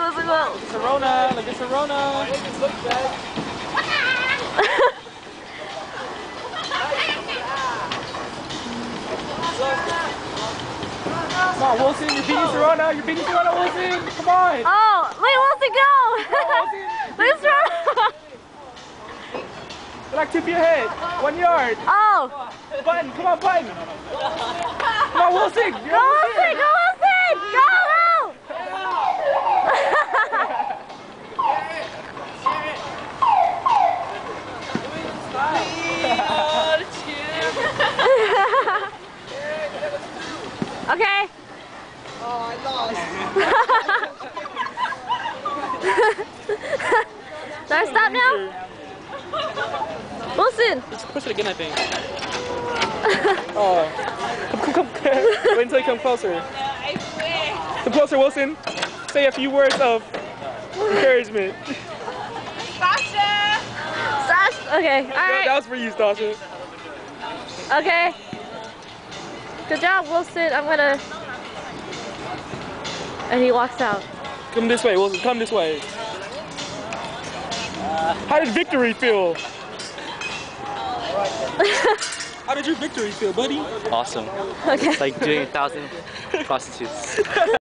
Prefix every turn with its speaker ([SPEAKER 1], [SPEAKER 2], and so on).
[SPEAKER 1] Sorana, look at Sorana. Come on, Wilson, you're beating Sorana. You're beating Sorana, Wilson. Come on.
[SPEAKER 2] Oh, wait, Wilson, go. Let's run.
[SPEAKER 1] Like 2 feet ahead. 1 yard.
[SPEAKER 2] Oh.
[SPEAKER 1] Button, come on, Button. Come on, Wilson.
[SPEAKER 2] Go, Wilson, go, Wilson. Go, go. Okay.
[SPEAKER 3] Oh, I lost.
[SPEAKER 2] Do I stop now? Wilson!
[SPEAKER 1] Just push it again, I think. Oh. Come. Wait until you come closer. Come closer, Wilson. Say a few words of encouragement.
[SPEAKER 2] Sasha! Okay, alright.
[SPEAKER 1] That was for you, Sasha.
[SPEAKER 2] Okay. Good job, Wilson. I'm gonna... And he walks out.
[SPEAKER 1] Come this way, Wilson. Come this way. How did victory feel? How did your victory feel, buddy?
[SPEAKER 4] Awesome.
[SPEAKER 2] Okay.
[SPEAKER 4] It's like doing 1,000 prostitutes.